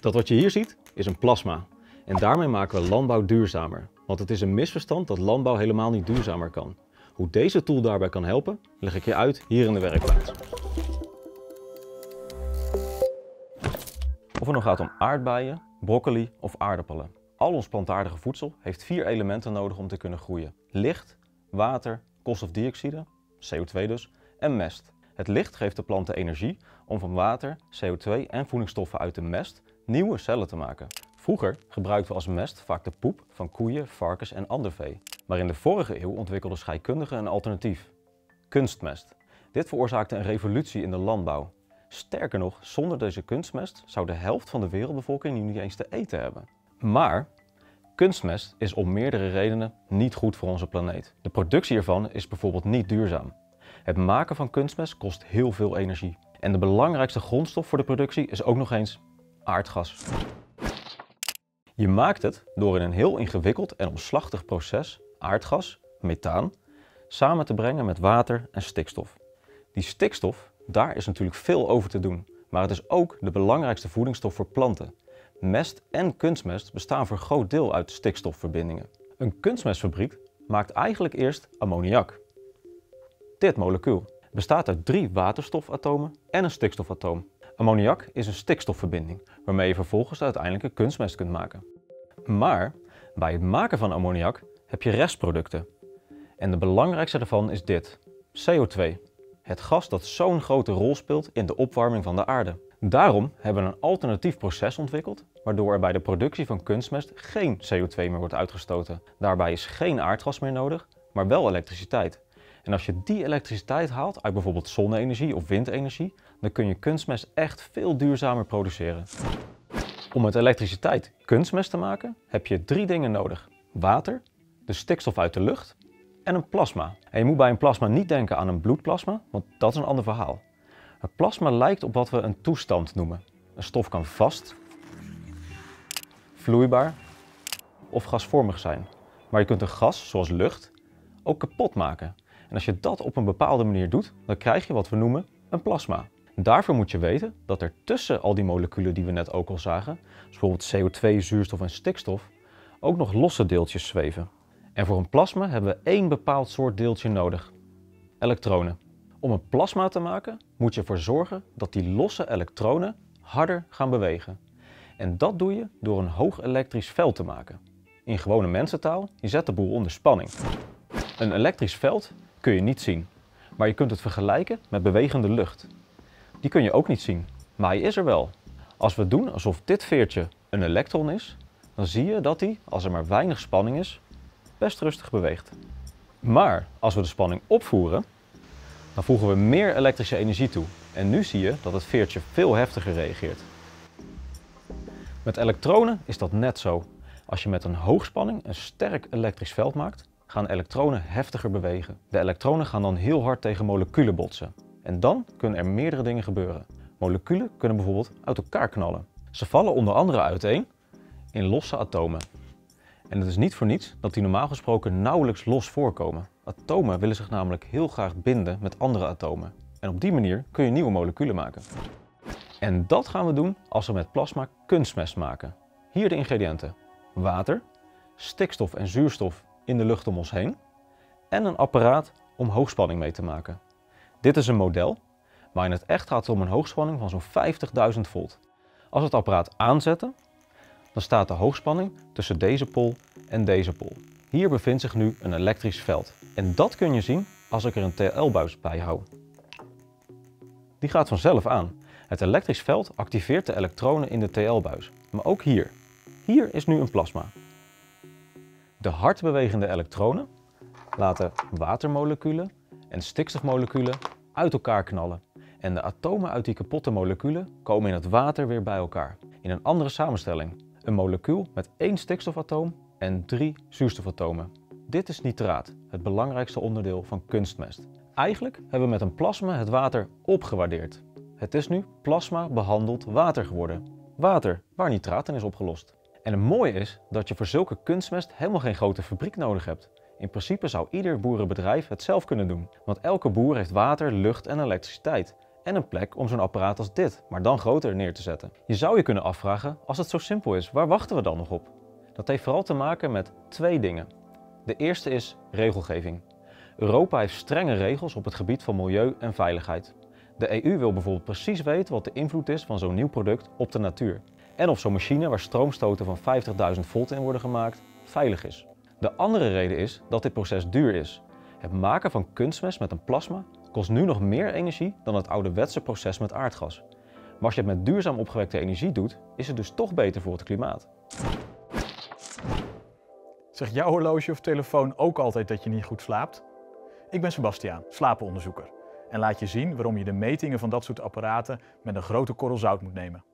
Dat wat je hier ziet is een plasma. En daarmee maken we landbouw duurzamer. Want het is een misverstand dat landbouw helemaal niet duurzamer kan. Hoe deze tool daarbij kan helpen, leg ik je uit hier in de werkplaats. Of het nou gaat om aardbeien, broccoli of aardappelen. Al ons plantaardige voedsel heeft 4 elementen nodig om te kunnen groeien. Licht, water, koolstofdioxide, CO2 dus, en mest. Het licht geeft de planten energie om van water, CO2 en voedingsstoffen uit de mest nieuwe cellen te maken. Vroeger gebruikten we als mest vaak de poep van koeien, varkens en ander vee. Maar in de vorige eeuw ontwikkelden scheikundigen een alternatief: kunstmest. Dit veroorzaakte een revolutie in de landbouw. Sterker nog, zonder deze kunstmest zou de helft van de wereldbevolking nu niet eens te eten hebben. Maar kunstmest is om meerdere redenen niet goed voor onze planeet. De productie ervan is bijvoorbeeld niet duurzaam. Het maken van kunstmest kost heel veel energie. En de belangrijkste grondstof voor de productie is ook nog eens aardgas. Je maakt het door in een heel ingewikkeld en omslachtig proces aardgas, methaan, samen te brengen met water en stikstof. Die stikstof, daar is natuurlijk veel over te doen, maar het is ook de belangrijkste voedingsstof voor planten. Mest en kunstmest bestaan voor een groot deel uit stikstofverbindingen. Een kunstmestfabriek maakt eigenlijk eerst ammoniak. Dit molecuul bestaat uit 3 waterstofatomen en een stikstofatoom. Ammoniak is een stikstofverbinding, waarmee je vervolgens uiteindelijk een kunstmest kunt maken. Maar bij het maken van ammoniak heb je restproducten. En de belangrijkste daarvan is dit: CO2. Het gas dat zo'n grote rol speelt in de opwarming van de aarde. Daarom hebben we een alternatief proces ontwikkeld, waardoor er bij de productie van kunstmest geen CO2 meer wordt uitgestoten. Daarbij is geen aardgas meer nodig, maar wel elektriciteit. En als je die elektriciteit haalt uit bijvoorbeeld zonne-energie of windenergie, dan kun je kunstmest echt veel duurzamer produceren. Om met elektriciteit kunstmest te maken heb je 3 dingen nodig: water, de stikstof uit de lucht en een plasma. En je moet bij een plasma niet denken aan een bloedplasma, want dat is een ander verhaal. Het plasma lijkt op wat we een toestand noemen. Een stof kan vast, vloeibaar of gasvormig zijn. Maar je kunt een gas, zoals lucht, ook kapot maken. En als je dat op een bepaalde manier doet, dan krijg je wat we noemen een plasma. Daarvoor moet je weten dat er tussen al die moleculen die we net ook al zagen, zoals bijvoorbeeld CO2, zuurstof en stikstof, ook nog losse deeltjes zweven. En voor een plasma hebben we 1 bepaald soort deeltje nodig: elektronen. Om een plasma te maken moet je ervoor zorgen dat die losse elektronen harder gaan bewegen. En dat doe je door een hoog elektrisch veld te maken. In gewone mensentaal, je zet de boel onder spanning. Een elektrisch veld kun je niet zien, maar je kunt het vergelijken met bewegende lucht. Die kun je ook niet zien, maar hij is er wel. Als we doen alsof dit veertje een elektron is, dan zie je dat hij, als er maar weinig spanning is, best rustig beweegt. Maar als we de spanning opvoeren, dan voegen we meer elektrische energie toe. En nu zie je dat het veertje veel heftiger reageert. Met elektronen is dat net zo. Als je met een hoogspanning een sterk elektrisch veld maakt, gaan elektronen heftiger bewegen. De elektronen gaan dan heel hard tegen moleculen botsen. En dan kunnen er meerdere dingen gebeuren. Moleculen kunnen bijvoorbeeld uit elkaar knallen. Ze vallen onder andere uiteen in losse atomen. En het is niet voor niets dat die normaal gesproken nauwelijks los voorkomen. Atomen willen zich namelijk heel graag binden met andere atomen. En op die manier kun je nieuwe moleculen maken. En dat gaan we doen als we met plasma kunstmest maken. Hier de ingrediënten: water, stikstof en zuurstof in de lucht om ons heen en een apparaat om hoogspanning mee te maken. Dit is een model, maar in het echt gaat het om een hoogspanning van zo'n 50.000 volt. Als we het apparaat aanzetten, dan staat de hoogspanning tussen deze pol en deze pol. Hier bevindt zich nu een elektrisch veld. En dat kun je zien als ik er een TL-buis bij hou. Die gaat vanzelf aan. Het elektrisch veld activeert de elektronen in de TL-buis. Maar ook hier. Hier is nu een plasma. De hard bewegende elektronen laten watermoleculen en stikstofmoleculen uit elkaar knallen. En de atomen uit die kapotte moleculen komen in het water weer bij elkaar. In een andere samenstelling. Een molecuul met 1 stikstofatoom en 3 zuurstofatomen. Dit is nitraat, het belangrijkste onderdeel van kunstmest. Eigenlijk hebben we met een plasma het water opgewaardeerd. Het is nu plasma behandeld water geworden. Water waar nitraat in is opgelost. En het mooie is dat je voor zulke kunstmest helemaal geen grote fabriek nodig hebt. In principe zou ieder boerenbedrijf het zelf kunnen doen. Want elke boer heeft water, lucht en elektriciteit. en een plek om zo'n apparaat als dit, maar dan groter neer te zetten. Je zou je kunnen afvragen, als het zo simpel is, waar wachten we dan nog op? Dat heeft vooral te maken met twee dingen. De eerste is regelgeving. Europa heeft strenge regels op het gebied van milieu en veiligheid. De EU wil bijvoorbeeld precies weten wat de invloed is van zo'n nieuw product op de natuur. En of zo'n machine waar stroomstoten van 50.000 volt in worden gemaakt, veilig is. De andere reden is dat dit proces duur is. Het maken van kunstmest met een plasma kost nu nog meer energie dan het ouderwetse proces met aardgas. Maar als je het met duurzaam opgewekte energie doet, is het dus toch beter voor het klimaat. Zegt jouw horloge of telefoon ook altijd dat je niet goed slaapt? Ik ben Sebastiaan, slapenonderzoeker. En laat je zien waarom je de metingen van dat soort apparaten met een grote korrel zout moet nemen.